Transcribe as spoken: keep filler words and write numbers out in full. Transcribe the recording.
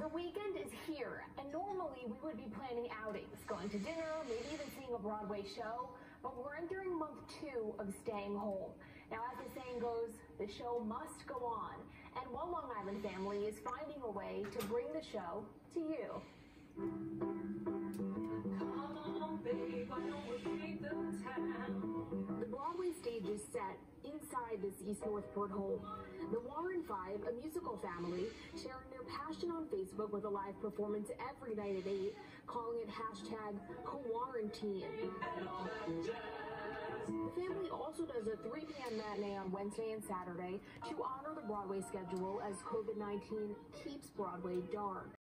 The weekend is here, and normally we would be planning outings, going to dinner, maybe even seeing a Broadway show, but we're entering month two of staying home. Now, as the saying goes, the show must go on, and one Long Island family is finding a way to bring the show to you. Come on, babe, I know we'll shake the town. The Broadway stage is set inside this East Northport home. The Warren Five, a musical family, sharing their passion on Facebook with a live performance every night at eight, calling it hashtag quarantine. The family also does a three p m matinee on Wednesday and Saturday to honor the Broadway schedule as COVID nineteen keeps Broadway dark.